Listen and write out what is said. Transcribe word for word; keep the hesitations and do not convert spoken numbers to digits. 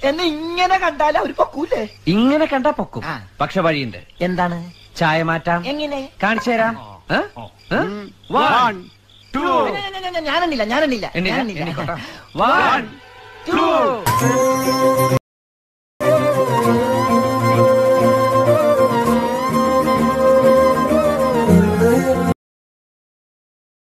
എന്നെ ഇങ്ങനെ കണ്ടാലും അവര് പൊക്കൂലേ? ഇങ്ങനെ കണ്ടാ പൊക്കും. പക്ഷെ വഴിയുണ്ട്. എന്താണ്? ചായ മാറ്റാം. എങ്ങനെ? കാണിച്ചു തരാം. ഞാനെണ്ണില്ല ഞാനെണ്ണില്ല വൺ ടു